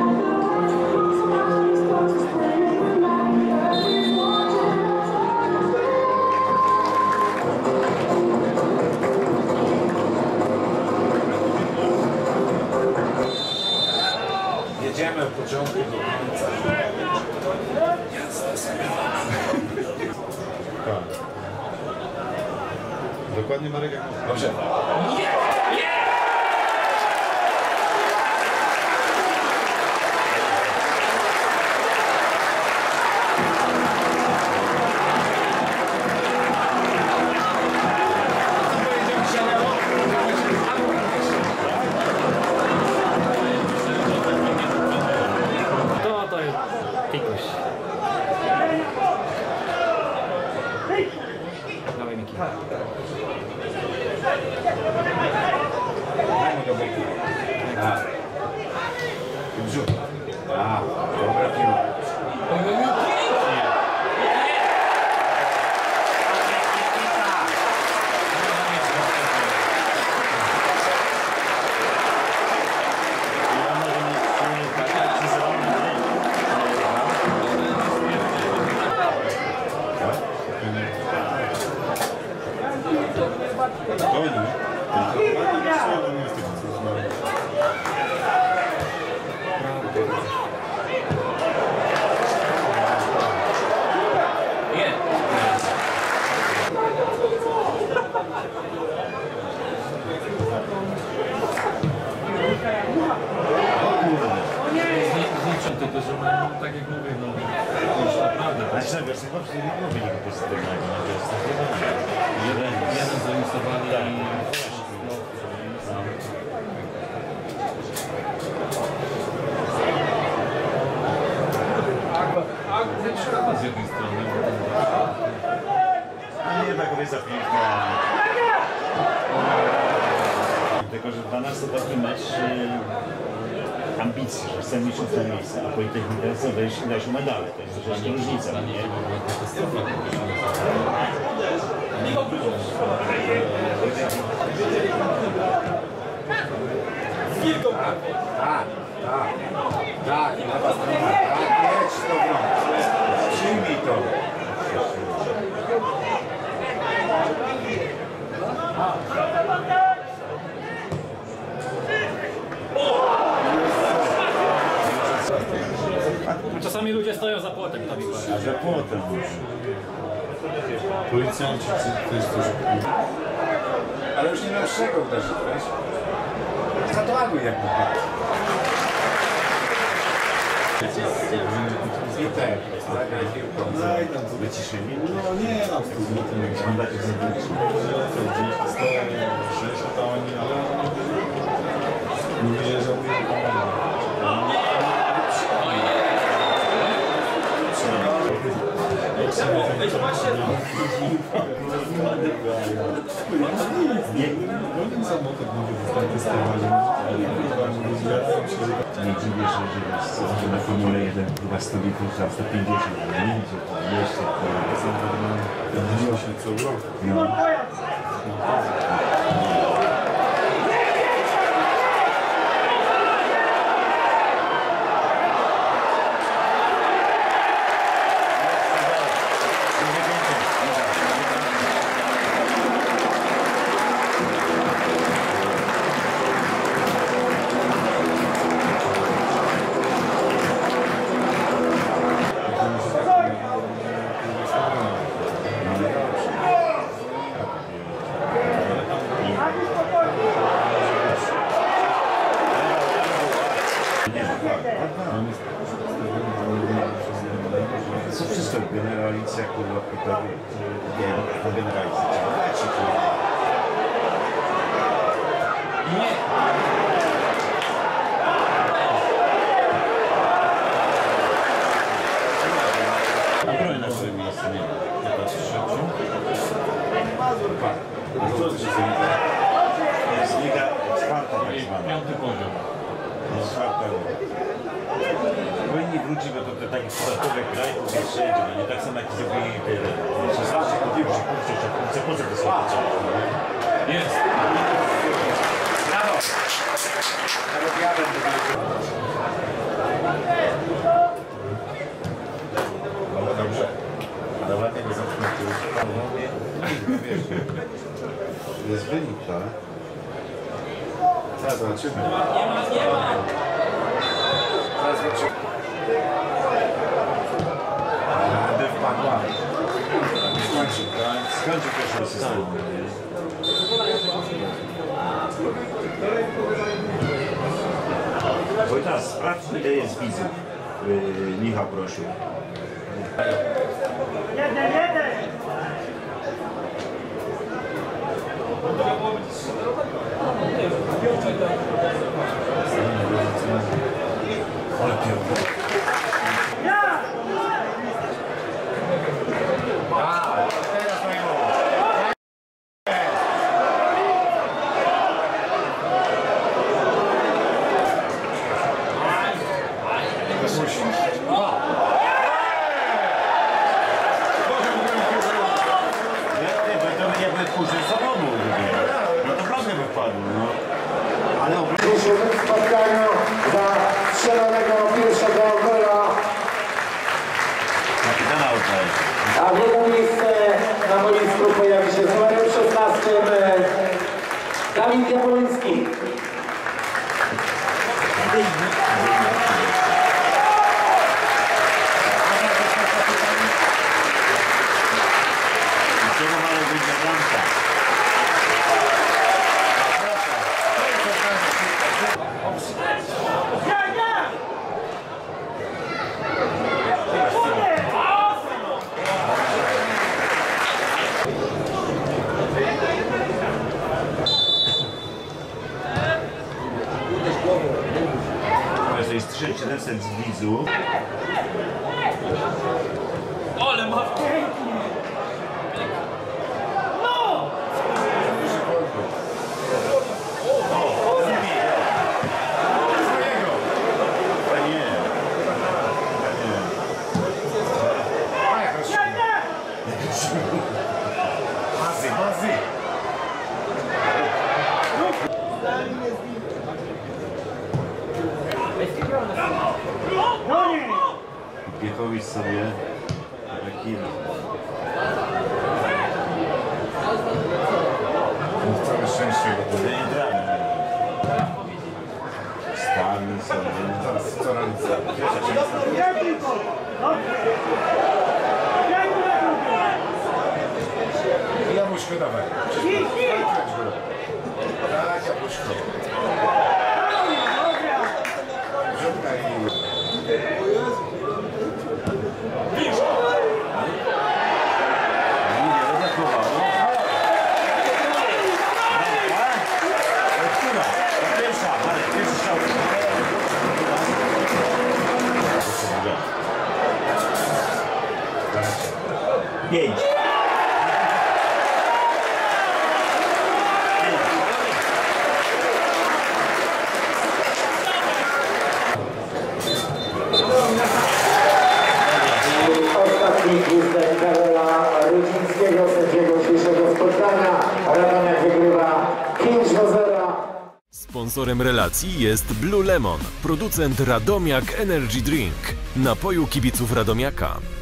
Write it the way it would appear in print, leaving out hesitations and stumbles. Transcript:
Jedziemy od początku do końca. Tak. Dokładnie Marek jak mówił. Dobrze. To jest pikuś. Dawaj Miki. Brzuch. A, dobra piła. Tylko, że tak jak mówię, no już naprawdę. Znaczy, wiesz, chyba przecież nie mówili pozytywnego, no to jest nagrywane. Jeden zainstalowali i... Z jednej strony. A nie, tak jest za piękna. Tylko, że dla nas to taki mecz ambicji, że chcemy mieć ósme miejsce, a Politechnika chce wejść i dać medale. To jest rzeczywiście różnica, nie? Tak, jedź z tą grą, ale przyjmij to. Czasami ludzie stoją za płotem, to mi A za płotem już. Policjanci to jest też... Ale już nie miał z czego uderzyć, wiesz? Zadłaguj jakby. I tak, zagraj piłką. No i tam co Wyciszyli? No nie, tam z tym złotem jakieś Mandacie zabyliśmy. stoją, 6 to oni, ale mówię, że mówię, Wolnym samochód mówię, zostań testowany. Nie dziwię się, że na Formule 1 chyba 100 litrów za 150, ale nie wiecie, to jeszcze to... Zmieniło się co rok. No. Co wszystko generalicja, kurwa, pytanie, nie wiem, ta generalicja, czy kurwa. Obroń na swoje miejsce, nie. Teraz trzecią. Co to się zmienia? Jest liga czwarta tak zwana. Piąty poziom. Czwarta liga. Powinni wrócić, bo to te takie podatkowe krajków jest wszędzie, no nie tak samo jak zrobili te 16 kotiów, że po co to słabe? Jest! Brawo! Nawet ja będę No dobrze. Ale ładnie go zamknięty. Jest wynik, tak? Teraz zobaczymy. Teraz zobaczymy. By wpadła. Skończył, tak? Skończył pierwszy system. Wojtas, sprawdź ile jest widzów. Michał prosił. Ale pierdolę. W dzisiejszym spotkaniu za strzelonego pierwszego gola, Kapitana oddaje. a drugie miejsce na boisku pojawi się z numerem 16 Dawid Jabłoński. Czego mamy być na bramka? To jest 3700 z widzów. Ale ma pięknie! Bazy! Piechowicz sobie taki Całe szczęście, bo to stali sobie. zaraz co robić. Jabłuszko dawaj. Tak, jabłuszko. Wrzutka i... Nie zachowało. Która? Ta pierwsza, Marek, pierwszy strzał. Pięć. Ostatni gwizdek Karola Rudzińskiego, sędziego dzisiejszego spotkania. Radomiak wygrywa 5-0. Sponsorem relacji jest Blue Lemon, producent Radomiak Energy Drink, napoju kibiców Radomiaka.